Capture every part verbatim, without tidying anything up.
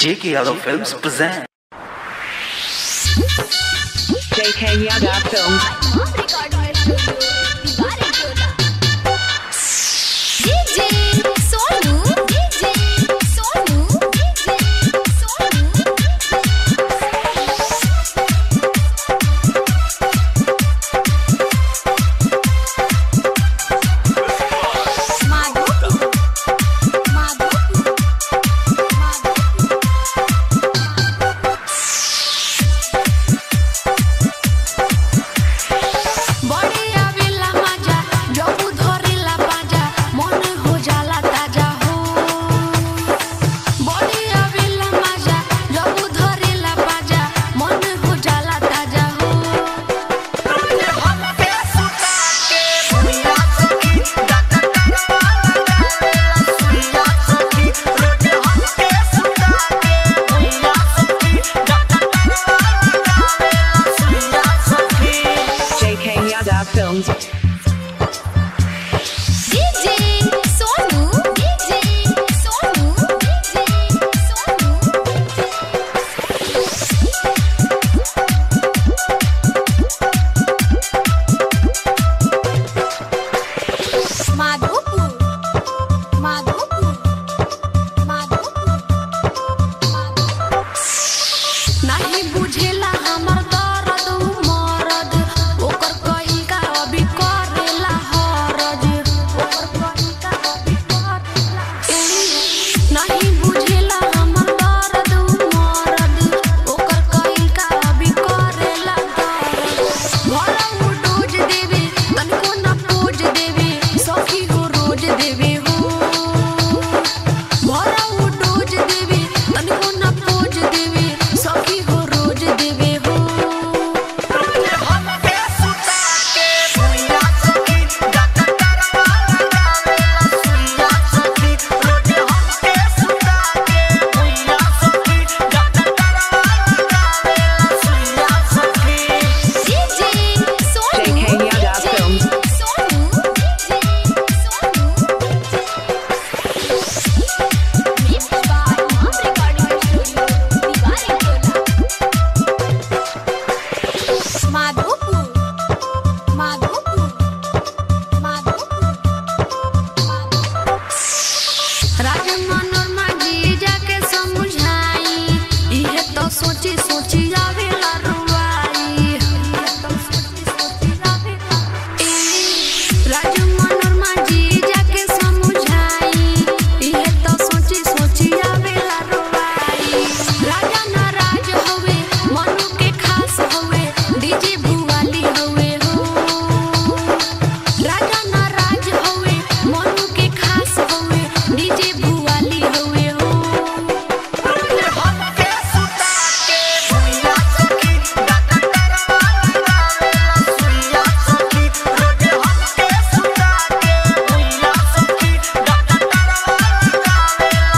J K Yadav Films present J K Yadav Films. J K Yadav Films. सोची सोची आवेला रुवाई राजू मनोरमा जी जाके समझाई इहे तो सोची सोची आवेला रुवाई राजा ना राज होवे मनु के खास होवे डीजे भुवाली होवे हो राजा ना राज होवे मनु के खास होवे डीजे भुवाली होवे हो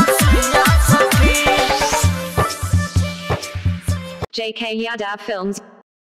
J K Yadav Films.